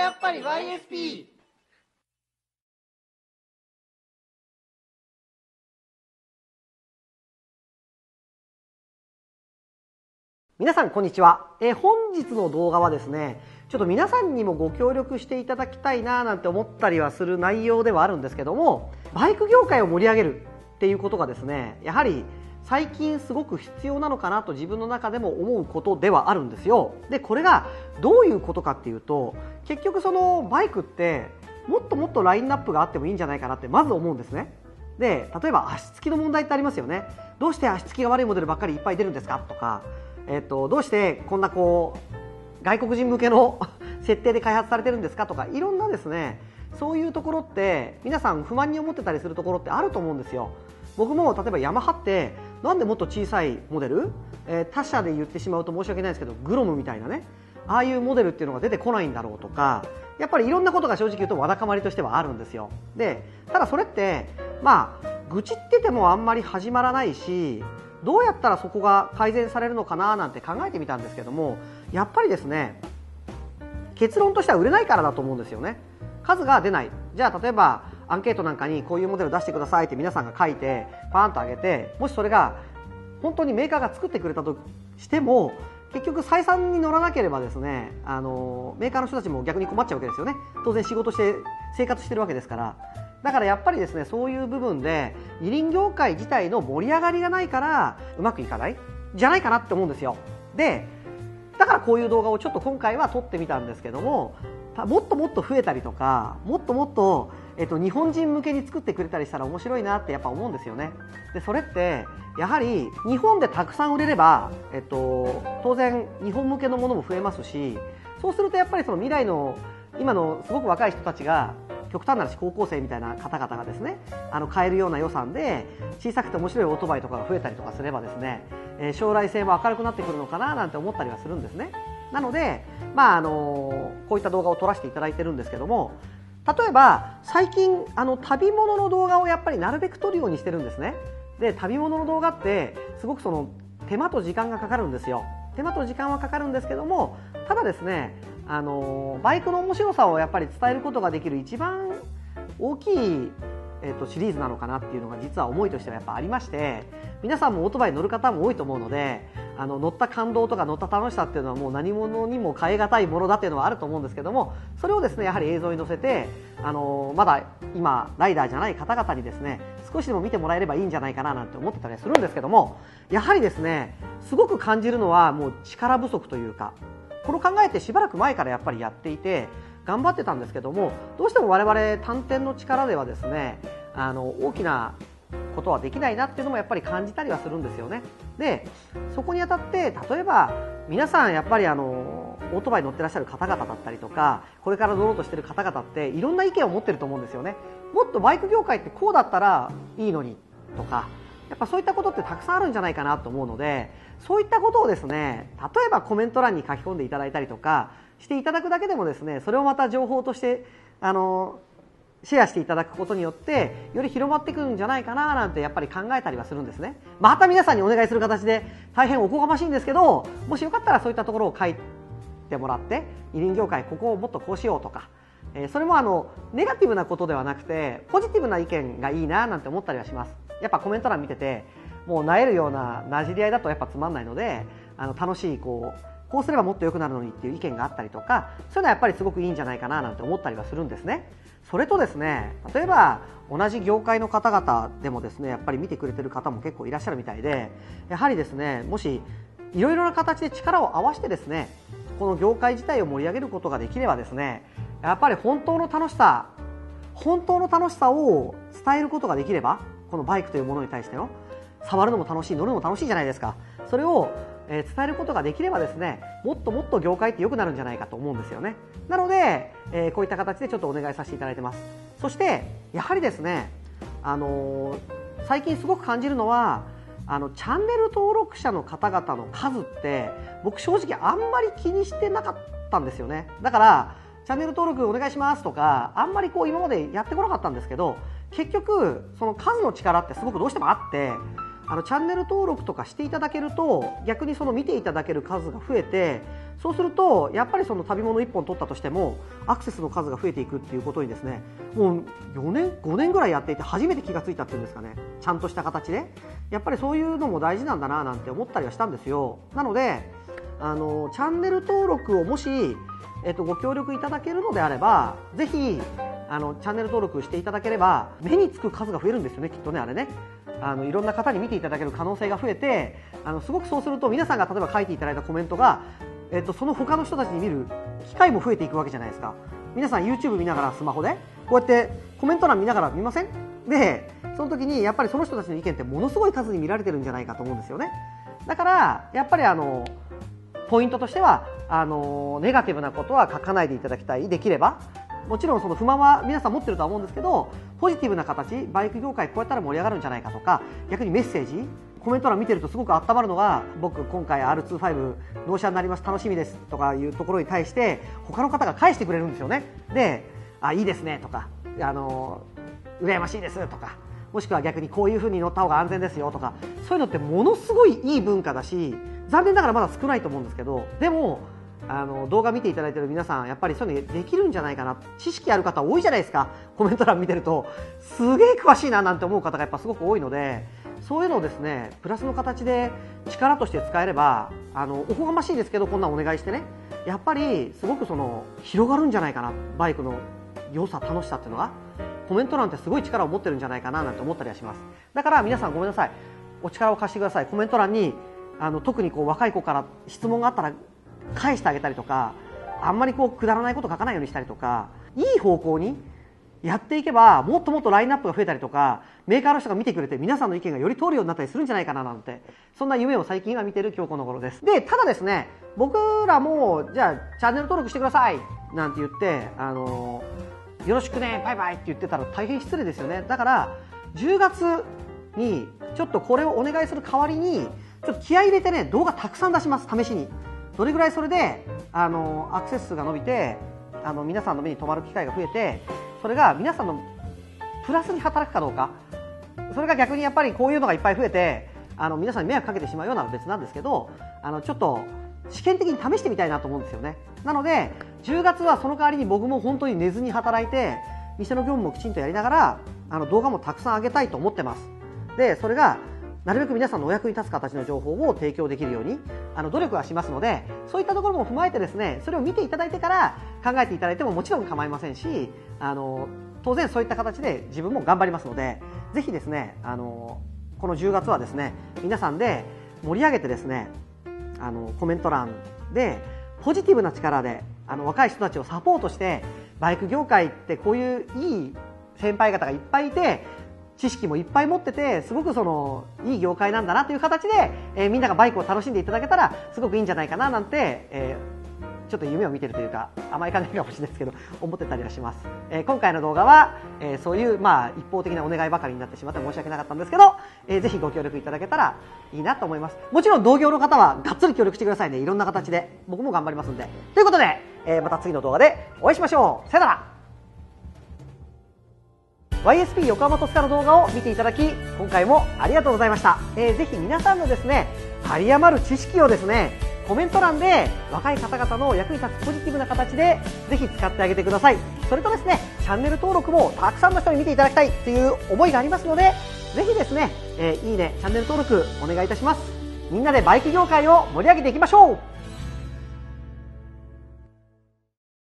やっぱり YSP。 皆さんこんにちは。本日の動画はですね、ちょっと皆さんにもご協力していただきたいななんて思ったりはする内容ではあるんですけども、バイク業界を盛り上げるっていうことがですね、やはり最近すごく必要なのかなと自分の中でも思うことではあるんですよ。でこれがどういうことかっていうと、結局そのバイクってもっともっとラインナップがあってもいいんじゃないかなってまず思うんですね。で例えば足つきの問題ってありますよね。どうして足つきが悪いモデルばっかりいっぱい出るんですかとか、どうしてこんな外国人向けの設定で開発されてるんですかとか、いろんなですね、そういうところって皆さん不満に思ってたりするところってあると思うんですよ。僕も例えばヤマハってなんでもっと小さいモデル、他社で言ってしまうと申し訳ないですけどグロムみたいなね、ああいうモデルっていうのが出てこないんだろうとか、やっぱりいろんなことが正直言うとわだかまりとしてはあるんですよ。でただそれって愚痴っててもあんまり始まらないし、どうやったらそこが改善されるのかななんて考えてみたんですけども、やっぱりですね、結論としては売れないからだと思うんですよね。数が出ない。じゃあ例えばアンケートなんかにこういうモデル出してくださいって皆さんが書いてパーンと上げて、もしそれが本当にメーカーが作ってくれたとしても、結局採算に乗らなければですね、メーカーの人たちも逆に困っちゃうわけですよね。当然仕事して生活してるわけですから。だからやっぱりですね、そういう部分で二輪業界自体の盛り上がりがないからうまくいかないじゃないかなって思うんですよ。でだからこういう動画をちょっと今回は撮ってみたんですけども、もっともっと増えたりとか、もっともっと、日本人向けに作ってくれたりしたら面白いなってやっぱ思うんですよね。でそれってやはり日本でたくさん売れれば、当然日本向けのものも増えますし、そうするとやっぱりその未来の今のすごく若い人たちが、極端な話高校生みたいな方々がですね、買えるような予算で小さくて面白いオートバイとかが増えたりとかすればですね、将来性も明るくなってくるのかななんて思ったりはするんですね。なので、こういった動画を撮らせていただいてるんですけども、例えば最近旅物の動画をやっぱりなるべく撮るようにしてるんですね。で旅物の動画ってすごくその手間と時間がかかるんですよ。手間と時間はかかるんですけども、ただですね、バイクの面白さをやっぱり伝えることができる一番大きい、シリーズなのかなっていうのが実は思いとしてはやっぱありまして、皆さんもオートバイ乗る方も多いと思うので、乗った感動とか乗った楽しさっていうのはもう何物にも代え難いものだっていうのはあると思うんですけども、それをですねやはり映像に載せて、まだ今ライダーじゃない方々にですね少しでも見てもらえればいいんじゃないかななんて思ってたりするんですけども、やはりですねすごく感じるのはもう力不足というか、この考えてしばらく前からやっぱりやっていて頑張ってたんですけども、どうしても我々単点の力ではですね大きなことはできないなっていうのもやっぱり感じたりはするんですよね。でそこにあたって、例えば皆さんやっぱりオートバイ乗ってらっしゃる方々だったりとか、これから乗ろうとしてる方々っていろんな意見を持ってると思うんですよね。もっとバイク業界ってこうだったらいいのにとか、やっぱそういったことってたくさんあるんじゃないかなと思うので、そういったことをですね、例えばコメント欄に書き込んでいただいたりとかしていただくだけでもですね、それをまた情報としてシェアしていただくことによってより広まってくるんじゃないかななんてやっぱり考えたりはするんですね。また皆さんにお願いする形で大変おこがましいんですけど、もしよかったらそういったところを書いてもらって、二輪業界ここをもっとこうしようとか、それもネガティブなことではなくてポジティブな意見がいいななんて思ったりはします。やっぱコメント欄見ててもう萎えるようななじり合いだとやっぱつまんないので、楽しいこうすればもっと良くなるのにっていう意見があったりとか、そういうのはやっぱりすごくいいんじゃないかななんて思ったりはするんですね。それとですね、例えば同じ業界の方々でもですね、やっぱり見てくれてる方も結構いらっしゃるみたいで、やはりですね、もしいろいろな形で力を合わせてですね、この業界自体を盛り上げることができればですね、やっぱり本当の楽しさを伝えることができれば、このバイクというものに対しての触るのも楽しい、乗るのも楽しいじゃないですか。それを伝えることができればですね、もっともっと業界って良くなるんじゃないかと思うんですよね。なので、こういった形でちょっとお願いさせていただいてます。そしてやはりですね、最近すごく感じるのはチャンネル登録者の方々の数って僕正直あんまり気にしてなかったんですよね。だからチャンネル登録お願いしますとかあんまり今までやってこなかったんですけど、結局その数の力ってすごくどうしてもあって、 チャンネル登録とかしていただけると逆にその見ていただける数が増えて、そうするとやっぱりその旅物1本撮ったとしてもアクセスの数が増えていくっていうことにですね、もう4年5年ぐらいやっていて初めて気がついたっていうんですかね、ちゃんとした形でやっぱりそういうのも大事なんだななんて思ったりはしたんですよ。なのでチャンネル登録をもし、ご協力いただけるのであればぜひチャンネル登録していただければ目につく数が増えるんですよね、きっとね。あれね、いろんな方に見ていただける可能性が増えて、すごくそうすると皆さんが例えば書いていただいたコメントが、その他の人たちに見る機会も増えていくわけじゃないですか。皆さん YouTube 見ながらスマホでこうやってコメント欄見ながら見ません？でその時にやっぱりその人たちの意見ってものすごい数に見られてるんじゃないかと思うんですよね。だからやっぱりポイントとしてはネガティブなことは書かないでいただきたい。できればもちろんその不満は皆さん持ってるとは思うんですけど、ポジティブな形、バイク業界こうやったら盛り上がるんじゃないかとか、逆にメッセージコメント欄見てるとすごく温まるのが、僕今回 R25 納車になります楽しみですとかいうところに対して他の方が返してくれるんですよね。でいいですねとか羨ましいですとか、もしくは逆にこういう風に乗った方が安全ですよとか、そういうのってものすごいいい文化だし、残念ながらまだ少ないと思うんですけど、でも動画見ていただいている皆さんやっぱりそういうのできるんじゃないかな。知識ある方多いじゃないですか。コメント欄見てるとすげえ詳しいななんて思う方がやっぱすごく多いので、そういうのをですねプラスの形で力として使えればおこがましいですけどこんなお願いしてね、やっぱりすごく広がるんじゃないかな。バイクの良さ楽しさっていうのがコメント欄ってすごい力を持ってるんじゃないかななんて思ったりはします。だから皆さんごめんなさい、お力を貸してください。コメント欄に特に若い子から質問があったら返してあげたりとか、あんまりくだらないこと書かないようにしたりとか、いい方向にやっていけばもっともっとラインナップが増えたりとか、メーカーの人が見てくれて皆さんの意見がより通るようになったりするんじゃないかななんて、そんな夢を最近は見てる今日この頃です。でただですね、僕らもじゃあチャンネル登録してくださいなんて言ってよろしくねバイバイって言ってたら大変失礼ですよね。だから10月にちょっとこれをお願いする代わりにちょっと気合い入れてね、動画たくさん出します。試しにどれぐらいそれでアクセス数が伸びて皆さんの目に留まる機会が増えて、それが皆さんのプラスに働くかどうか、それが逆にやっぱりこういうのがいっぱい増えて皆さんに迷惑かけてしまうようなのは別なんですけど、ちょっと試験的に試してみたいなと思うんですよね。なので10月はその代わりに僕も本当に寝ずに働いて店の業務もきちんとやりながら動画もたくさん上げたいと思ってます。でそれがなるべく皆さんのお役に立つ形の情報を提供できるように努力はしますので、そういったところも踏まえてですね、それを見ていただいてから考えていただいてももちろん構いませんし、当然そういった形で自分も頑張りますので、ぜひですねこの10月はですね皆さんで盛り上げてですねコメント欄でポジティブな力で若い人たちをサポートして、バイク業界ってこういういい先輩方がいっぱいいて知識もいっぱい持っててすごくいい業界なんだなという形で、みんながバイクを楽しんでいただけたらすごくいいんじゃないかななんて、ちょっと夢を見てるというか甘い考えかもしれないですけど思ってたりはします。今回の動画は、そういう一方的なお願いばかりになってしまって申し訳なかったんですけど、ぜひご協力いただけたらいいなと思います。もちろん同業の方はがっつり協力してくださいね。いろんな形で僕も頑張りますんで。ということで、また次の動画でお会いしましょう。さよなら。YSP 横浜戸塚の動画を見ていただき今回もありがとうございました。ぜひ皆さんのですね有り余る知識をですねコメント欄で若い方々の役に立つポジティブな形でぜひ使ってあげてください。それとですねチャンネル登録もたくさんの人に見ていただきたいという思いがありますので、ぜひですね、いいねチャンネル登録お願いいたします。みんなでバイク業界を盛り上げていきましょう。